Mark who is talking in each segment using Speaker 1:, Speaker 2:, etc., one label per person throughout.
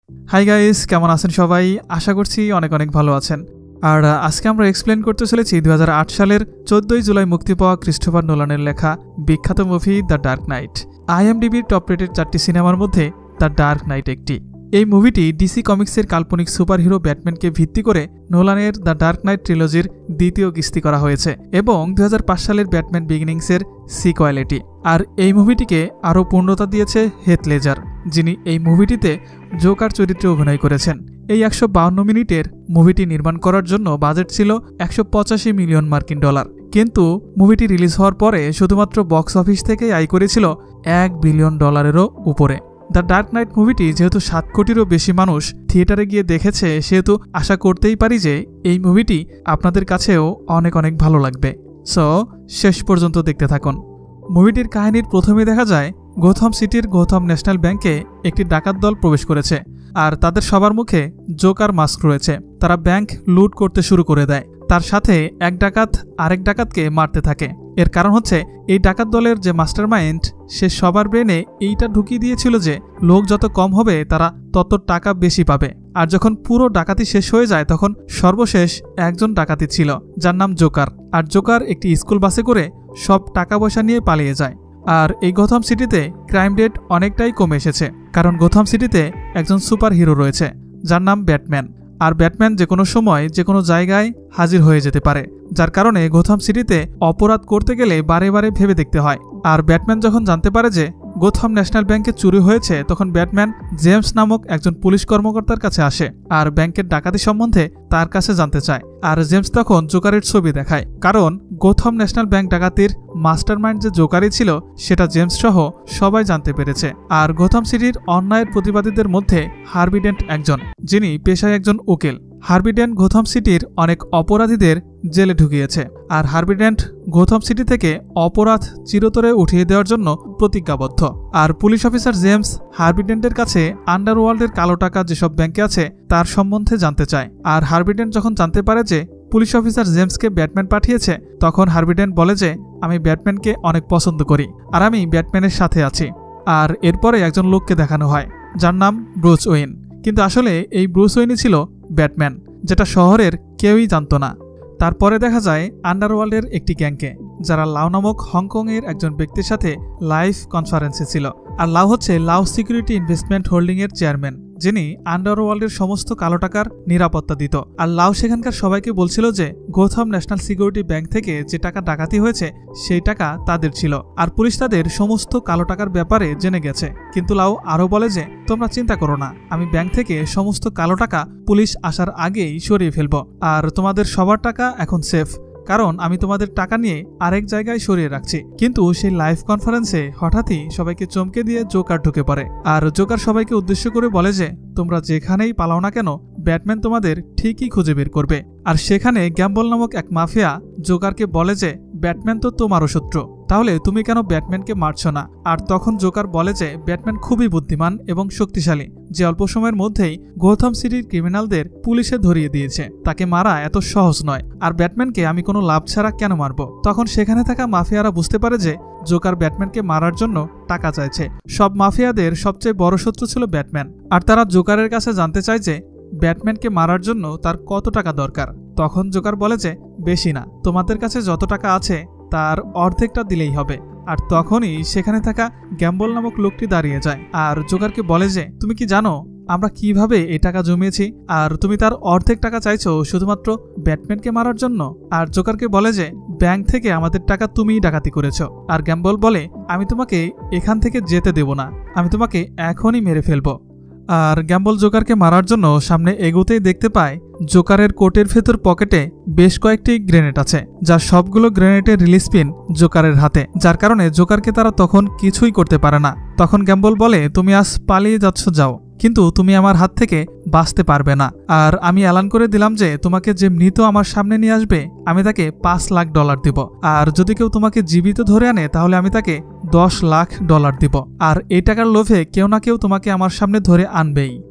Speaker 1: Hi guys, কেমন আছেন সবাই? আশা করছি অনেক অনেক ভালো আছেন। আর আজকে আমরা এক্সপ্লেন করতে চলেছি 2008 সালের 14 জুলাই মুক্তি পাওয়া ক্রিস্টোফার নোলানের লেখা বিখ্যাত মুভি দ্য ডার্ক নাইট। IMDb'র টপ রেটেড 4টি সিনেমার মধ্যে দ্য ডার্ক নাইট একটি। এই মুভিটি ডিসি কমিক্সের কাল্পনিক সুপারহিরো ব্যাটম্যানকে ভিত্তি করে নোলানের দ্য ডার্ক নাইট ট্রিলজির দ্বিতীয় কিস্তি করা হয়েছে এবং 2005 সালের ব্যাটম্যান বিগিনিংসের সিকোয়েল এটি। আর এই মুভিটিকে আরও পূর্ণতা দিয়েছে হেথ লেজার, যিনি এই মুভিটিতে জোকার চরিত্রে অভিনয় করেছেন। এই 152 মিনিটের মুভিটি নির্মাণ করার জন্য বাজেট ছিল $185 মিলিয়ন। কিন্তু মুভিটি রিলিজ হওয়ার পরে শুধুমাত্র বক্স অফিস থেকে আয় করেছিল $1 বিলিয়ন উপরে। দ্য ডার্ক নাইট মুভিটি যেহেতু 7 কোটিরও বেশি মানুষ থিয়েটারে গিয়ে দেখেছে, সেহেতু আশা করতেই পারি যে এই মুভিটি আপনাদের কাছেও অনেক অনেক ভালো লাগবে। সো শেষ পর্যন্ত দেখতে থাকুন। মুভিটির কাহিনীর প্রথমে দেখা যায় গৌথম সিটির গৌথম ন্যাশনাল ব্যাংকে একটি ডাকাত দল প্রবেশ করেছে, আর তাদের সবার মুখে জোকার মাস্ক রয়েছে। তারা ব্যাংক লুট করতে শুরু করে দেয়। তার সাথে এক ডাকাত আরেক ডাকাতকে মারতে থাকে। এর কারণ হচ্ছে এই ডাকাত দলের যে মাস্টারমাইন্ড, সে সবার ব্রেনে এইটা ঢুকিয়ে দিয়েছিল যে লোক যত কম হবে তারা তত টাকা বেশি পাবে। আর যখন পুরো ডাকাতি শেষ হয়ে যায় তখন সর্বশেষ একজন ডাকাতি ছিল, যার নাম জোকার। আর জোকার একটি স্কুল বাসে করে সব টাকা পয়সা নিয়ে পালিয়ে যায়। আর এই গৌথম সিটিতে ক্রাইম রেট অনেকটাই কমে এসেছে, কারণ গৌথম সিটিতে একজন সুপার হিরো রয়েছে যার নাম ব্যাটম্যান। আর ব্যাটম্যান যে কোনো সময় যে কোনো জায়গায় হাজির হয়ে যেতে পারে, যার কারণে গৌথম সিটিতে অপরাধ করতে গেলে বারে বারে ভেবে দেখতে হয়। আর ব্যাটম্যান যখন জানতে পারে যে গৌথম ন্যাশনাল ব্যাংকে চুরি হয়েছে, তখন ব্যাটম্যান জেমস নামক একজন পুলিশ কর্মকর্তার কাছে আসে আর ব্যাংকের ডাকাতি সম্বন্ধে তার কাছে জানতে চায়। আর জেমস তখন জোকারের ছবি দেখায়, কারণ গৌথম ন্যাশনাল ব্যাংক ডাকাতির মাস্টারমাইন্ড যে জোকারই ছিল সেটা জেমস সহ সবাই জানতে পেরেছে। আর গৌথম সিটির অন্যায়ের প্রতিবাদীদের মধ্যে হার্বি ডেন্ট একজন, যিনি পেশায় একজন উকিল। হার্বি ডেন্ট গৌথম সিটির অনেক অপরাধীদের জেলে ঢুকিয়েছে। আর হার্বি ডেন্ট গৌথম সিটি থেকে অপরাধ চিরতরে উঠিয়ে দেওয়ার জন্য প্রতিজ্ঞাবদ্ধ। আর পুলিশ অফিসার জেমস হার্বি ডেন্টের কাছে আন্ডারওয়ার্ল্ডের কালো টাকা যেসব ব্যাংকে আছে তার সম্বন্ধে জানতে চায়। আর হার্বি ডেন্ট যখন জানতে পারে যে পুলিশ অফিসার জেমসকে ব্যাটম্যান পাঠিয়েছে, তখন হার্বি ডেন্ট বলে যে আমি ব্যাটম্যানকে অনেক পছন্দ করি আর আমি ব্যাটম্যানের সাথে আছি। আর এরপরে একজন লোককে দেখানো হয় যার নাম ব্রুস ওয়েন, কিন্তু আসলে এই ব্রুস ওয়েনই ছিল ব্যাটম্যান, যেটা শহরের কেউই জানত না। তারপরে দেখা যায় আন্ডারওয়ার্ল্ডের একটি গ্যাংকে, যারা লাও নামক হংকংয়ের একজন ব্যক্তির সাথে লাইভ কনফারেন্সে ছিল। আর লাও হচ্ছে লাও সিকিউরিটি ইনভেস্টমেন্ট হোল্ডিংয়ের চেয়ারম্যান, যিনি আন্ডারওয়ার্ল্ডের সমস্ত কালো টাকার নিরাপত্তা দিত। আর লাও সেখানকার সবাইকে বলছিল যে গৌথম ন্যাশনাল সিকিউরিটি ব্যাংক থেকে যে টাকা ডাকাতি হয়েছে সেই টাকা তাদের ছিল, আর পুলিশ তাদের সমস্ত কালো টাকার ব্যাপারে জেনে গেছে। কিন্তু লাও আরও বলে যে তোমরা চিন্তা করো না, আমি ব্যাংক থেকে সমস্ত কালো টাকা পুলিশ আসার আগেই সরিয়ে ফেলব, আর তোমাদের সবার টাকা এখন সেফ, কারণ আমি তোমাদের টাকা নিয়ে আরেক জায়গায় সরিয়ে রাখছি। কিন্তু সেই লাইভ কনফারেন্সে হঠাৎই সবাইকে চমকে দিয়ে জোকার ঢুকে পড়ে। আর জোকার সবাইকে উদ্দেশ্য করে বলে যে তোমরা যেখানেই পালাও না কেন, ব্যাটম্যান তোমাদের ঠিকই খুঁজে বের করবে। আর সেখানে গ্যাম্বল নামক এক মাফিয়া জোকারকে বলে যে ব্যাটম্যান তো তোমারও শত্রু, তাহলে তুমি কেন ব্যাটম্যানকে মারছ না? আর তখন জোকার বলে যে ব্যাটম্যান খুবই বুদ্ধিমান এবং শক্তিশালী, যে অল্প সময়ের মধ্যেই গৌথম সিটির ক্রিমিনালদের পুলিশে ধরিয়ে দিয়েছে, তাকে মারা এত সহজ নয়। আর ব্যাটম্যানকে আমি কোনো লাভ ছাড়া কেন মারব? তখন সেখানে থাকা মাফিয়ারা বুঝতে পারে যে জোকার ব্যাটম্যানকে মারার জন্য টাকা চাইছে। সব মাফিয়াদের সবচেয়ে বড় শত্রু ছিল ব্যাটম্যান, আর তারা জোকারের কাছে জানতে চায় যে ব্যাটম্যানকে মারার জন্য তার কত টাকা দরকার। তখন জোকার বলে যে বেশি না, তোমাদের কাছে যত টাকা আছে তার অর্ধেকটা দিলেই হবে। আর তখনই সেখানে থাকা গ্যাম্বল নামক লোকটি দাঁড়িয়ে যায় আর জোকারকে বলে যে তুমি কি জানো আমরা কিভাবে এই টাকা জমিয়েছি, আর তুমি তার অর্ধেক টাকা চাইছো শুধুমাত্র ব্যাটম্যানকে মারার জন্য? আর জোকারকে বলে যে ব্যাংক থেকে আমাদের টাকা তুমিই ডাকাতি করেছো। আর গ্যাম্বল বলে আমি তোমাকে এখান থেকে যেতে দেব না, আমি তোমাকে এখনই মেরে ফেলবো। আর গ্যাম্বল জোকারকে মারার জন্য সামনে এগোতেই দেখতে পায় জোকারের কোটের ভেতর পকেটে বেশ কয়েকটি গ্রেনেড আছে, যার সবগুলো গ্রেনেডের রিলিজ পিন জোকারের হাতে, যার কারণে জোকারকে তারা তখন কিছুই করতে পারে না। তখন গ্যাম্বল বলে তুমি আজ পালিয়ে যাচ্ছ যাও, কিন্তু তুমি আমার হাত থেকে বাঁচতে পারবে না। আর আমি এলান করে দিলাম যে তোমাকে যে মৃত আমার সামনে নিয়ে আসবে আমি তাকে $5 লাখ দিব, আর যদি কেউ তোমাকে জীবিত ধরে আনে তাহলে আমি তাকে $10 লাখ দিব। আর এই টাকার লোভে কেউ না কেউ তোমাকে আমার সামনে ধরে আনবেই।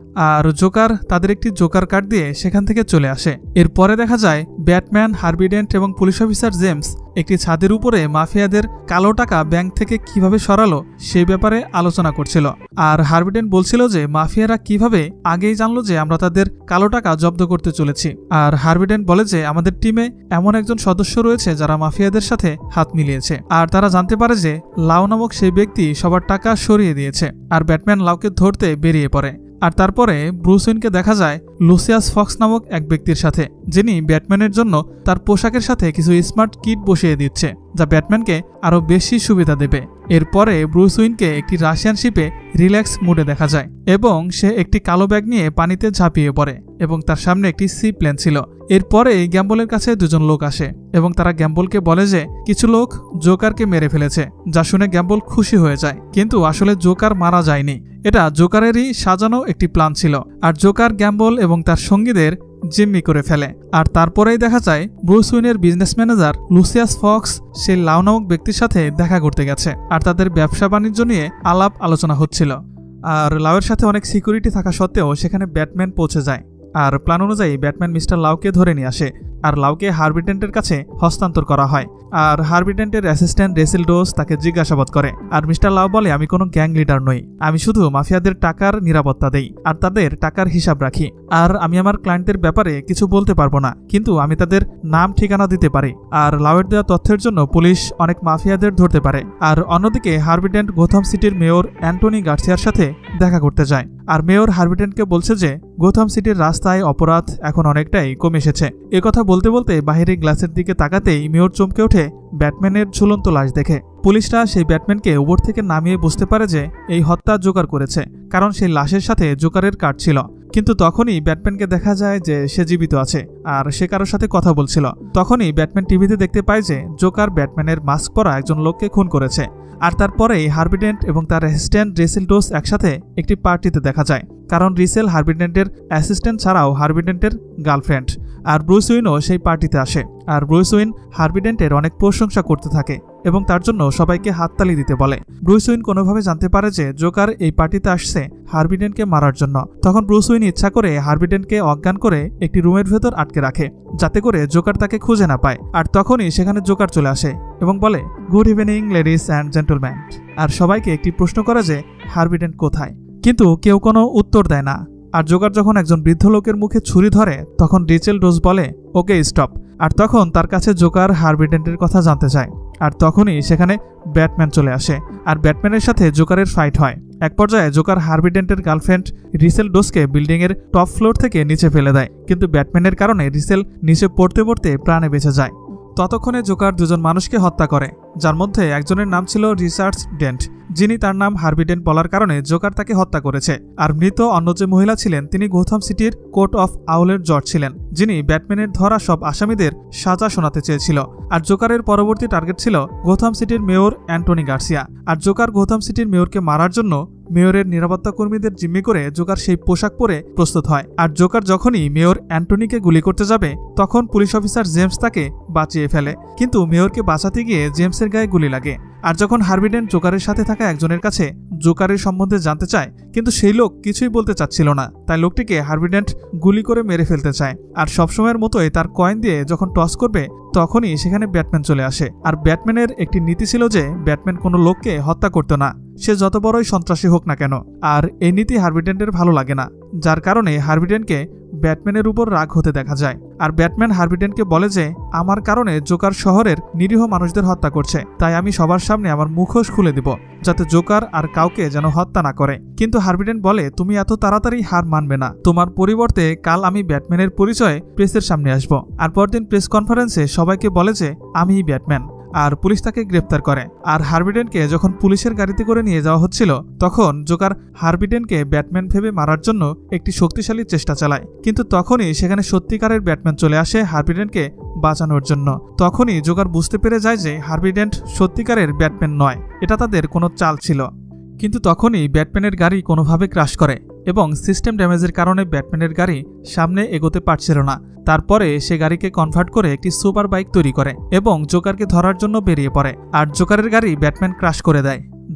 Speaker 1: আর জোকার তাদের একটি জোকার কার্ড দিয়ে সেখান থেকে চলে আসে। এরপরে দেখা যায় ব্যাটম্যান, হার্ভি ডেন্ট এবং পুলিশ অফিসার জেমস একটি ছাদের উপরে মাফিয়াদের কালো টাকা ব্যাংক থেকে কিভাবে সরালো সেই ব্যাপারে আলোচনা করছিল। আর হার্ভি ডেন্ট বলছিল যে মাফিয়ারা কিভাবে আগেই জানলো যে আমরা তাদের কালো টাকা জব্দ করতে চলেছি। আর হার্ভি ডেন্ট বলে যে আমাদের টিমে এমন একজন সদস্য রয়েছে যারা মাফিয়াদের সাথে হাত মিলিয়েছে, আর তারা জানতে পারে যে লাউ নামক সেই ব্যক্তি সবার টাকা সরিয়ে দিয়েছে। আর ব্যাটম্যান লাউকে ধরতে বেরিয়ে পড়ে। আর তারপরে ব্রুস ওয়েনকে দেখা যায় লুসিয়াস ফক্স নামক এক ব্যক্তির সাথে, যিনি ব্যাটম্যানের জন্য তার পোশাকের সাথে কিছু স্মার্ট কিট বসিয়ে দিচ্ছে যা ব্যাটম্যানকে আরো বেশি সুবিধা দেবে। এরপরে ব্রুস ওয়েনকে একটি রাশিয়ান শিপে রিল্যাক্স মুডে দেখা যায় এবং সে একটি কালো ব্যাগ নিয়ে পানিতে ঝাঁপিয়ে পড়ে এবং তার সামনে একটি সি প্লেন ছিল। এরপরে গ্যাম্বলের কাছে দুজন লোক আসে এবং তারা গ্যাম্বলকে বলে যে কিছু লোক জোকারকে মেরে ফেলেছে, যা শুনে গ্যাম্বল খুশি হয়ে যায়। কিন্তু আসলে জোকার মারা যায়নি, এটা জোকারেরই সাজানো একটি প্ল্যান ছিল। আর জোকার, গ্যাম্বল এবং তার সঙ্গীদের জিম্মি করে ফেলে। আর তারপরেই দেখা যায় ব্রুস ওয়েনের বিজনেস ম্যানেজার লুসিয়াস ফক্স সেই লাউ নামক ব্যক্তির সাথে দেখা করতে গেছে, আর তাদের ব্যবসা বাণিজ্য নিয়ে আলাপ আলোচনা হচ্ছিল। আর লাউয়ের সাথে অনেক সিকিউরিটি থাকা সত্ত্বেও সেখানে ব্যাটম্যান পৌঁছে যায়। আর প্ল্যান অনুযায়ী ব্যাটম্যান মিস্টার লাউকে ধরে নিয়ে আসে আর লাউকে হার্ভি ডেন্টের কাছে হস্তান্তর করা হয়। আর হার্ভি ডেন্টের অ্যাসিস্ট্যান্ট রেসেল ডোজ তাকে জিজ্ঞাসাবাদ করে। আর মিস্টার লাউ বলে, আমি কোনো গ্যাং লিডার নই, আমি শুধু মাফিয়াদের টাকার নিরাপত্তা দেই আর তাদের টাকার হিসাব রাখি। আর আমি আমার ক্লায়েন্টের ব্যাপারে কিছু বলতে পারবো না, কিন্তু আমি তাদের নাম ঠিকানা দিতে পারি। আর লাউয়ের দেওয়া তথ্যের জন্য পুলিশ অনেক মাফিয়াদের ধরতে পারে। আর অন্যদিকে হার্ভি ডেন্ট গোথাম সিটির মেয়র অ্যান্টনি গার্সিয়ার সাথে দেখা করতে যায়। আর মেয়র হার্ভি ডেন্টকে বলছে যে গোথাম সিটির রাস্তায় অপরাধ এখন অনেকটাই কমে এসেছে। একথা বলতে বলতে বাহিরে গ্লাসের দিকে তাকাতেই মেয়র চমকে ওঠে ব্যাটম্যানের ঝুলন্ত লাশ দেখে। পুলিশরা সেই ব্যাটম্যানকে উপর থেকে নামিয়ে বুঝতে পারে যে এই হত্যা জোকার করেছে, কারণ সেই লাশের সাথে জোকারের কার্ড ছিল। কিন্তু তখনই ব্যাটম্যানকে দেখা যায় যে সে জীবিত আছে আর সে কারোর সাথে কথা বলছিল। তখনই ব্যাটম্যান টিভিতে দেখতে পায় যে জোকার ব্যাটম্যানের মাস্ক পরা একজন লোককে খুন করেছে। আর তারপরেই হার্ভি ডেন্ট এবং তার অ্যাসিস্ট্যান্ট রেসেল ডোজ একসাথে একটি পার্টিতে দেখা যায়, কারণ রিসেল হার্ভি ডেন্টের অ্যাসিস্ট্যান্ট ছাড়াও হার্ভি ডেন্টের গার্লফ্রেন্ড। আর ব্রুস ওয়েনও সেই পার্টিতে আসে। আর ব্রুস ওয়েন হার্ভি ডেন্টের অনেক প্রশংসা করতে থাকে এবং তার জন্য সবাইকে হাততালি দিতে বলে। ব্রুস ওয়েন কোনোভাবে জানতে পারে যে জোকার এই পার্টিতে আসছে হার্ভি ডেন্টকে মারার জন্য। তখন ব্রুস ওয়েন ইচ্ছা করে হার্ভি ডেন্টকে অজ্ঞান করে একটি রুমের ভেতর আটকে রাখে, যাতে করে জোকার তাকে খুঁজে না পায়। আর তখনই সেখানে জোকার চলে আসে এবং বলে, good evening ladies and gentleman. আর সবাইকে একটি প্রশ্ন করে যে হার্ভি ডেন্ট কোথায়, কিন্তু কেউ কোনো উত্তর দেয় না। আর জোকার যখন একজন বৃদ্ধ লোকের মুখে ছুরি ধরে তখন রিচেল ডোজ বলে, ওকে স্টপ। আর তখন তার কাছে জোকার হার্ভি ডেন্টের কথা জানতে চায়। আর তখনই সেখানে ব্যাটম্যান চলে আসে আর ব্যাটম্যানের সাথে জোকারের ফাইট হয়। এক পর্যায়ে জোকার হার্ভি ডেন্টের গার্লফ্রেন্ড রিসেল ডোজকে বিল্ডিং এর টপ ফ্লোর থেকে নিচে ফেলে দেয়, কিন্তু ব্যাটম্যানের কারণে রিসেল নিচে পড়তে পড়তে প্রাণে বেঁচে যায়। ততক্ষণে জোকার দুজন মানুষকে হত্যা করে, যার মধ্যে একজনের নাম ছিল রিচার্ড ডেন্ট, যিনি তার নাম হার্ভি ডেন্ট বলার কারণে জোকার তাকে হত্যা করেছে। আর মৃত অন্য যে মহিলা ছিলেন তিনি গোথাম সিটির কোর্ট অফ আউলের জজ ছিলেন, যিনি ব্যাটম্যানের ধরা সব আসামিদের সাজা শোনাতে চেয়েছিল। আর জোকারের পরবর্তী টার্গেট ছিল গোথাম সিটির মেয়র অ্যান্টনি গার্সিয়া। আর জোকার গোথাম সিটির মেয়রকে মারার জন্য মেয়রের নিরাপত্তা কর্মীদের জিম্মি করে জোকার সেই পোশাক পরে প্রস্তুত হয়। আর জোকার যখনই মেয়র অ্যান্টনিকে গুলি করতে যাবে তখন পুলিশ অফিসার জেমস তাকে বাঁচিয়ে ফেলে, কিন্তু মেয়রকে বাঁচাতে গিয়ে জেমসের গায়ে গুলি লাগে। আর যখন হার্ভি ডেন্ট জোকারের সাথে থাকা একজনের কাছে জোকারের সম্বন্ধে জানতে চায়, কিন্তু সেই লোক কিছুই বলতে চাচ্ছিল না, তাই লোকটিকে হার্ভি ডেন্ট গুলি করে মেরে ফেলতে চায়। আর সবসময়ের মতোই তার কয়েন দিয়ে যখন টস করবে তখনই সেখানে ব্যাটম্যান চলে আসে। আর ব্যাটম্যানের একটি নীতি ছিল যে ব্যাটম্যান কোনো লোককে হত্যা করতো না, সে যত বড়ই সন্ত্রাসী হোক না কেন। আর এই নীতি হার্ভি ডেন্টের ভালো লাগে না, যার কারণে হার্ভি ডেন্টকে ব্যাটম্যানের উপর রাগ হতে দেখা যায়। আর ব্যাটম্যান হার্ভি ডেন্টকে বলে যে আমার কারণে জোকার শহরের নিরীহ মানুষদের হত্যা করছে, তাই আমি সবার সামনে আমার মুখোশ খুলে দিব, যাতে জোকার আর কাউকে যেন হত্যা না করে। কিন্তু হার্ভি ডেন্ট বলে, তুমি এত তাড়াতাড়ি হার মানবে না, তোমার পরিবর্তে কাল আমি ব্যাটম্যানের পরিচয়ে প্রেসের সামনে আসব। আর পরদিন প্রেস কনফারেন্সে সবাইকে বলে যে আমিই ব্যাটম্যান। আর পুলিশ তাকে গ্রেফতার করে। আর হার্ভি ডেন্টকে যখন পুলিশের গাড়িতে করে নিয়ে যাওয়া হচ্ছিল তখন জোকার হার্ভি ডেন্টকে ব্যাটম্যান ভেবে মারার জন্য একটি শক্তিশালী চেষ্টা চালায়, কিন্তু তখনই সেখানে সত্যিকারের ব্যাটম্যান চলে আসে হার্ভি ডেন্টকে বাঁচানোর জন্য। তখনই জোকার বুঝতে পেরে যায় যে হার্ভি ডেন্ট সত্যিকারের ব্যাটম্যান নয়, এটা তাদের কোনো চাল ছিল। কিন্তু তখনই ব্যাটম্যানের গাড়ি কোনোভাবে ক্র্যাশ করে এবং সিস্টেম ড্যামেজের কারণে ব্যাটম্যানের গাড়ি সামনে এগোতে পারছিল না। তারপরে সে গাড়িকে কনভার্ট করে একটি সুপার বাইক তৈরি করে এবং জোকারকে ধরার জন্য বেরিয়ে পড়ে। আর জোকারের গাড়ি ব্যাটম্যান ক্র্যাশ করে দেয়,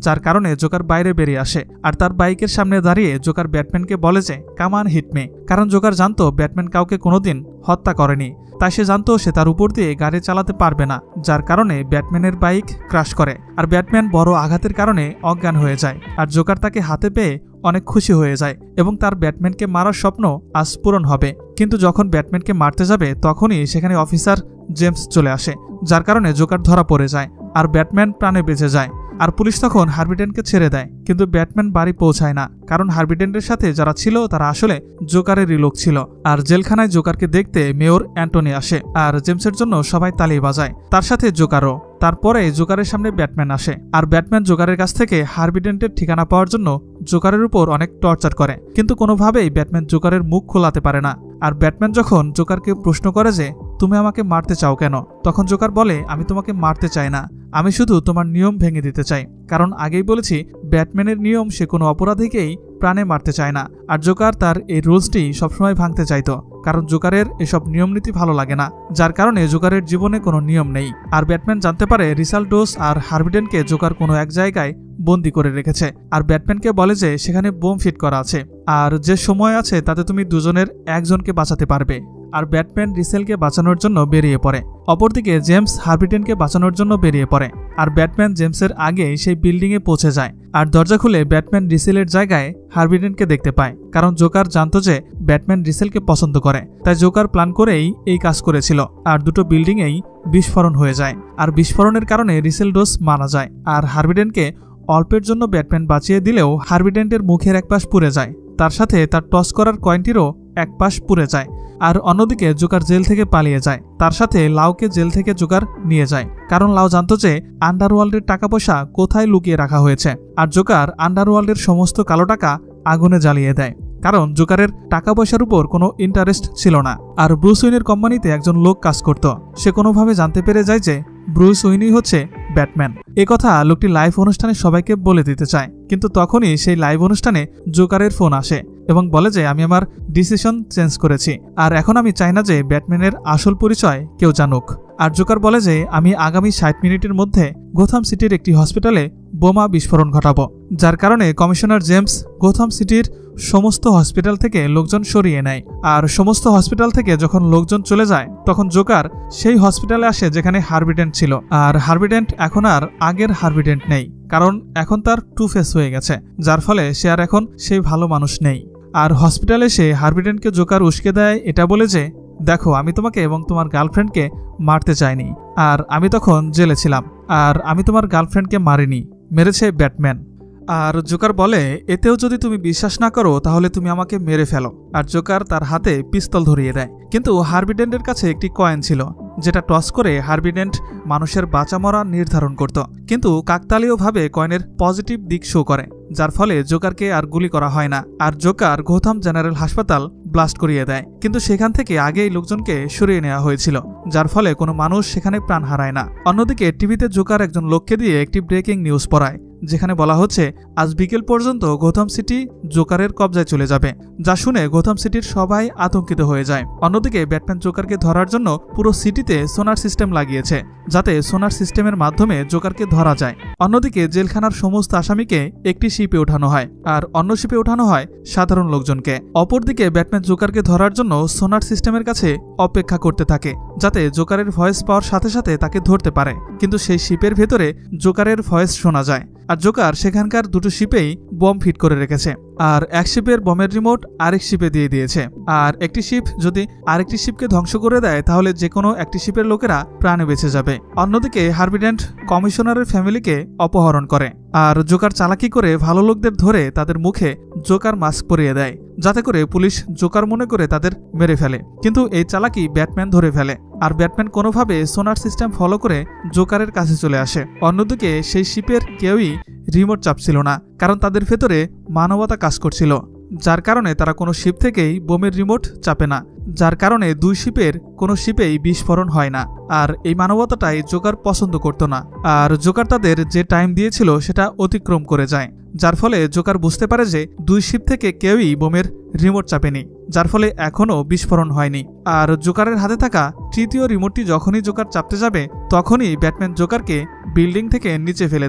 Speaker 1: যার কারণে জোকার বাইরে বেরিয়ে আসে আর তার বাইকের সামনে দাঁড়িয়ে জোকার ব্যাটম্যানকে বলে যে কাম অন হিট মি। কারণ জোকার জানতো ব্যাটম্যান কাউকে কোনোদিন হত্যা করেনি, তাই সে জানতো সে তার উপর দিয়ে গাড়ি চালাতে পারবে না, যার কারণে ব্যাটম্যানের বাইক ক্র্যাশ করে আর ব্যাটম্যান বড় আঘাতের কারণে অজ্ঞান হয়ে যায়। আর জোকার তাকে হাতে পেয়ে অনেক খুশি হয়ে যায় এবং তার ব্যাটম্যানকে মারার স্বপ্ন আজ পূরণ হবে। কিন্তু যখন ব্যাটম্যানকে মারতে যাবে তখনই সেখানে অফিসার জেমস চলে আসে, যার কারণে জোকার ধরা পড়ে যায় আর ব্যাটম্যান প্রাণে বেঁচে যায়। আর পুলিশ তখন হার্ভি ডেন্টকে ছেড়ে দেয়, কিন্তু ব্যাটম্যান বাড়ি পৌঁছায় না, কারণ হার্ভি ডেন্টের সাথে যারা ছিল তারা আসলে জোকারেরই লোক ছিল। আর জেলখানায় জোকারকে দেখতে মেয়র অ্যান্টনি আসে আর জেমসের জন্য সবাই তালি বাজায়, তার সাথে জোকারও। তারপরে জোকারের সামনে ব্যাটম্যান আসে আর ব্যাটম্যান জোকারের কাছ থেকে হার্ভি ডেন্টের ঠিকানা পাওয়ার জন্য জোকারের উপর অনেক টর্চার করে, কিন্তু কোনোভাবেই ব্যাটম্যান জোকারের মুখ খোলাতে পারে না। আর ব্যাটম্যান যখন জোকারকে প্রশ্ন করে যে তুমি আমাকে মারতে চাও কেন, তখন জোকার বলে আমি তোমাকে মারতে চাই না, আমি শুধু তোমার নিয়ম ভেঙে দিতে চাই। কারণ আগেই বলেছি ব্যাটম্যানের নিয়ম সে কোনো অপরাধীকেই প্রাণে মারতে চায় না, আর জোকার তার এই রুলসটি সবসময় ভাঙতে চাইতো, কারণ জোকারের এসব নিয়মনীতি ভালো লাগে না, যার কারণে জোকারের জীবনে কোনো নিয়ম নেই। আর ব্যাটম্যান জানতে পারে রিসালডোস আর হার্ভি ডেন্টকে জোকার কোনো এক জায়গায় বন্দি করে রেখেছে আর ব্যাটম্যানকে বলে যে সেখানে বোম ফিট করা আছে আর যে সময় আছে তাতে তুমি দুজনের একজনকে বাঁচাতে পারবে। আর ব্যাটম্যান রিসেলকে বাঁচানোর জন্য বেরিয়ে পড়ে। অপরদিকে জেমস হার্ভি ডেন্টকে বাঁচানোর জন্য বেরিয়ে পড়ে আর ব্যাটম্যান জেমসের আগে সেই বিল্ডিংয়ে পৌঁছে যায় আর দরজা খুলে ব্যাটম্যান রিসেলের জায়গায় হার্ভি ডেন্টকে দেখতে পায়, কারণ জোকার জানতো যে ব্যাটম্যান রিসেলকে পছন্দ করে, তাই জোকার প্ল্যান করেই এই কাজ করেছিল। আর দুটো বিল্ডিংয়েই বিস্ফোরণ হয়ে যায় আর বিস্ফোরণের কারণে রিসেলডোস মারা যায়। আর হার্ভি ডেন্টকে অল্পের জন্য ব্যাটম্যান বাঁচিয়ে দিলেও হার্ভি ডেন্টের মুখের এক পাশ পুড়ে যায়, তার সাথে তার টস করার কয়েনটিরও এক পাশ পুড়ে যায়। আর অন্যদিকে জোকার জেল থেকে পালিয়ে যায়, তার সাথে লাউকে জেল থেকে জোকার নিয়ে যায়, কারণ লাউ জানতো যে আন্ডারওয়ার্ল্ডের টাকা পয়সা কোথায় লুকিয়ে রাখা হয়েছে। আর জোকার আন্ডারওয়ার্ল্ডের সমস্ত কালো টাকা আগুনে জ্বালিয়ে দেয়, কারণ জোকারের টাকা পয়সার উপর কোনো ইন্টারেস্ট ছিল না। আর ব্রুস ওয়েনের কোম্পানিতে একজন লোক কাজ করত, সে কোনোভাবে জানতে পেরে যায় যে ব্রুস ওয়েনই হচ্ছে ব্যাটম্যান। এ কথা লোকটি লাইভ অনুষ্ঠানে সবাইকে বলে দিতে চায়, কিন্তু তখনই সেই লাইভ অনুষ্ঠানে জোকারের ফোন আসে এবং বলে যে আমি আমার ডিসিশন চেঞ্জ করেছি আর এখন আমি চাই না যে ব্যাটম্যানের আসল পরিচয় কেউ জানুক। আর জোকার বলে যে আমি আগামী 60 মিনিটের মধ্যে গোথাম সিটির একটি হসপিটালে বোমা বিস্ফোরণ ঘটাবো, যার কারণে কমিশনার জেমস গোথাম সিটির সমস্ত হসপিটাল থেকে লোকজন সরিয়ে নেয়। আর সমস্ত হসপিটাল থেকে যখন লোকজন চলে যায় তখন জোকার সেই হসপিটালে আসে যেখানে হার্ভি ডেন্ট ছিল। আর হার্ভি ডেন্ট এখন আর আগের হার্ভি ডেন্ট নেই, কারণ এখন তার টু ফেস হয়ে গেছে, যার ফলে সে আর এখন সেই ভালো মানুষ নেই। আর হসপিটালে সে হার্ভি ডেন্টকে জোকার উস্কে দেয় এটা বলে যে দেখো আমি তোমাকে এবং তোমার গার্লফ্রেন্ডকে মারতে চাইনি, আর আমি তখন জেলে ছিলাম, আর আমি তোমার গার্লফ্রেন্ডকে মারিনি, মেরেছে ব্যাটম্যান। আর জোকার বলে এতেও যদি তুমি বিশ্বাস না করো তাহলে তুমি আমাকে মেরে ফেলো। আর জোকার তার হাতে পিস্তল ধরিয়ে দেয়, কিন্তু হার্ভি ডেন্টের কাছে একটি কয়েন ছিল যেটা টস করে হার্ভি ডেন্ট মানুষের বাঁচা মরা নির্ধারণ করত, কিন্তু কাকতালীয়ভাবে কয়েনের পজিটিভ দিক শো করে, যার ফলে জোকারকে আর গুলি করা হয় না। আর জোকার গোথাম জেনারেল হাসপাতাল ব্লাস্ট করিয়ে দেয়, কিন্তু সেখান থেকে আগেই লোকজনকে সরিয়ে নেওয়া হয়েছিল, যার ফলে কোনো মানুষ সেখানে প্রাণ হারায় না। অন্যদিকে টিভিতে জোকার একজন লোককে দিয়ে একটি ব্রেকিং নিউজ পড়ায়, যেখানে বলা হচ্ছে আজ বিকেল পর্যন্ত গোথাম সিটি জোকারের কবজায় চলে যাবে, যা শুনে গোথাম সিটির সবাই আতঙ্কিত হয়ে যায়। অন্যদিকে ব্যাটম্যান জোকারকে ধরার জন্য পুরো সিটিতে সোনার সিস্টেম লাগিয়েছে, যাতে সোনার সিস্টেমের মাধ্যমে জোকারকে ধরা যায়। অন্যদিকে জেলখানার সমস্ত আসামিকে একটি শিপে ওঠানো হয় আর অন্য শিপে ওঠানো হয় সাধারণ লোকজনকে। অপরদিকে ব্যাটম্যান জোকারকে ধরার জন্য সোনার সিস্টেমের কাছে অপেক্ষা করতে থাকে, যাতে জোকারের ভয়েস পাওয়ার সাথে সাথে তাকে ধরতে পারে, কিন্তু সেই শিপের ভেতরে জোকারের ভয়েস শোনা যায়। আর জোকার সেখানকার দুটো শিপেই বম ফিট করে রেখেছে, আর এক শিপের বমের রিমোট আরেক শিপে দিয়ে দিয়েছে। আর একটি শিপ যদি আরেকটি শিপকে ধ্বংস করে দেয় তাহলে যে কোনো একটি শিপের লোকেরা প্রাণে বেঁচে যাবে। অন্যদিকে হার্ভি ডেন্ট কমিশনারের ফ্যামিলিকে অপহরণ করে, আর জোকার চালাকি করে ভালো লোকদের ধরে তাদের মুখে জোকার মাস্ক পরিয়ে দেয়, যাতে করে পুলিশ জোকার মনে করে তাদের মেরে ফেলে, কিন্তু এই চালাকি ব্যাটম্যান ধরে ফেলে। আর ব্যাটম্যান কোনোভাবে সোনার সিস্টেম ফলো করে জোকারের কাছে চলে আসে। অন্যদিকে সেই শিপের কেউই রিমোট চাপছিল না, কারণ তাদের ভেতরে মানবতা কাজ করছিল, যার কারণে তারা কোনো শিপ থেকেই বোমের রিমোট চাপে না, যার কারণে দুই শিপের কোনো শিপেই বিস্ফোরণ হয় না। আর এই মানবতাটাই জোকার পছন্দ করত না, আর জোকার তাদের যে টাইম দিয়েছিল সেটা অতিক্রম করে যায়, যার ফলে জোকার বুঝতে পারে যে দুই শিপ থেকে কেউই বোমের রিমোট চাপেনি, যার ফলে এখনও বিস্ফোরণ হয়নি। আর জোকারের হাতে থাকা তৃতীয় রিমোটটি যখনই জোকার চাপতে যাবে তখনই ব্যাটম্যান জোকারকে বিল্ডিং থেকে নিচে ফেলে দেয়।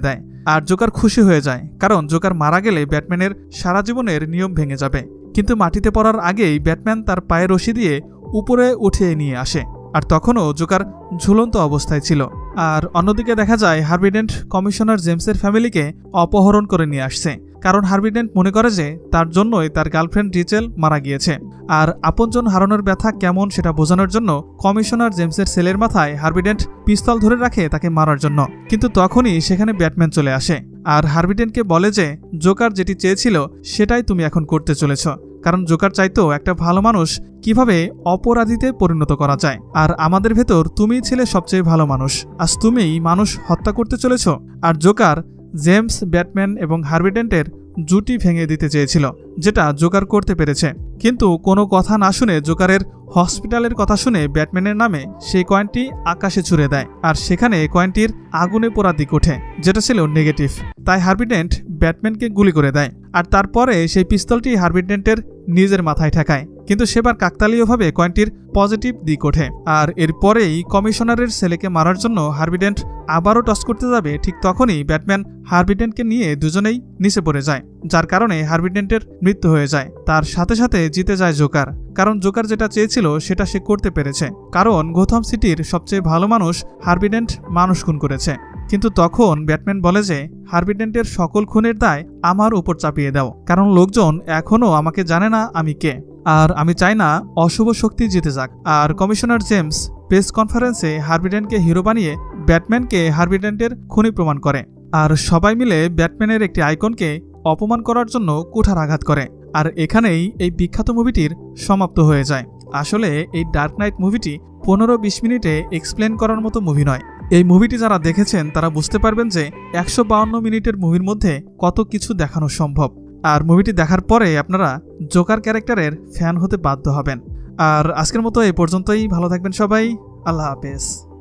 Speaker 1: আর জোকার খুশি হয়ে যায়, কারণ জোকার মারা গেলে ব্যাটম্যানের সারা জীবনের নিয়ম ভেঙে যাবে। কিন্তু মাটিতে পড়ার আগেই ব্যাটম্যান তার পায়ে রশি দিয়ে উপরে উঠিয়ে নিয়ে আসে, আর তখনও জোকার ঝুলন্ত অবস্থায় ছিল। আর অন্যদিকে দেখা যায় হার্ভি ডেন্ট কমিশনার জেমসের ফ্যামিলিকে অপহরণ করে নিয়ে আসছে, কারণ হার্ভি ডেন্ট মনে করে যে তার জন্যই তার গার্লফ্রেন্ড রিচেল মারা গিয়েছে। আর আপনজন হারানোর ব্যথা কেমন সেটা বোঝানোর জন্য কমিশনার জেমসের ছেলের মাথায় হার্ভি ডেন্ট পিস্তল ধরে রাখে তাকে মারার জন্য। কিন্তু তখনই সেখানে ব্যাটম্যান চলে আসে আর হার্ভি ডেন্টকে বলে যে জোকার যেটি চেয়েছিল সেটাই তুমি এখন করতে চলেছ, কারণ জোকার চাইতো একটা ভালো মানুষ কিভাবে অপরাধীতে পরিণত করা যায়, আর আমাদের ভেতর তুমিই ছিলে সবচেয়ে ভালো মানুষ, আজ তুমিই মানুষ হত্যা করতে চলেছ। আর জোকার জেমস, ব্যাটম্যান এবং হার্ভি ডেন্টের জুটি ভেঙে দিতে চেয়েছিল, যেটা জোকার করতে পেরেছে। কিন্তু কোনো কথা না শুনে জোকারের হসপিটালের কথা শুনে ব্যাটম্যানের নামে সেই কয়েনটি আকাশে ছুড়ে দেয়, আর সেখানে কয়েনটির আগুনে পোড়া দিক ওঠে, যেটা ছিল নেগেটিভ। তাই হার্ভি ডেন্ট ব্যাটম্যানকে গুলি করে দেয়, আর তারপরে সেই পিস্তলটি হার্ভি ডেন্টের নিজের মাথায় ঠেকায়। কিন্তু সেবার কাকতালীয়ভাবে কয়েনটির পজিটিভ দিক ওঠে। আর এরপরেই কমিশনারের ছেলেকে মারার জন্য হার্ভি ডেন্ট আবারও টস করতে যাবে, ঠিক তখনই ব্যাটম্যান হার্ভি ডেন্টকে নিয়ে দুজনেই নিচে পড়ে যায়, যার কারণে হার্ভি ডেন্টের মৃত্যু হয়ে যায়। তার সাথে সাথে জিতে যায় জোকার, কারণ জোকার যেটা চেয়েছিল সেটা সে করতে পেরেছে, কারণ গোথাম সিটির সবচেয়ে ভালো মানুষ হার্ভি ডেন্ট মানুষ খুন করেছে। কিন্তু তখন ব্যাটম্যান বলে যে হার্ভি ডেন্টের সকল খুনের দায় আমার উপর চাপিয়ে দাও, কারণ লোকজন এখনও আমাকে জানে না আমি কে, আর আমি চাই না অশুভ শক্তি জিতে যাক। আর কমিশনার জেমস প্রেস কনফারেন্সে হার্ভি ডেন্টকে হিরো বানিয়ে ব্যাটম্যানকে হার্ভি ডেন্টের খুনি প্রমাণ করে, আর সবাই মিলে ব্যাটম্যানের একটি আইকনকে অপমান করার জন্য কুঠার আঘাত করে। আর এখানেই এই বিখ্যাত মুভিটির সমাপ্ত হয়ে যায়। আসলে এই ডার্ক নাইট মুভিটি 15-20 মিনিটে এক্সপ্লেন করার মতো মুভি নয়। এই মুভিটি যারা দেখেছেন তারা বুঝতে পারবেন যে 152 মিনিটের মুভির মধ্যে কত কিছু দেখানো সম্ভব। আর মুভিটি দেখার পরে আপনারা জোকার ক্যারেক্টারের ফ্যান হতে বাধ্য হবেন। আর আজকের মতো এই পর্যন্তই। ভালো থাকবেন সবাই, আল্লাহ হাফেজ।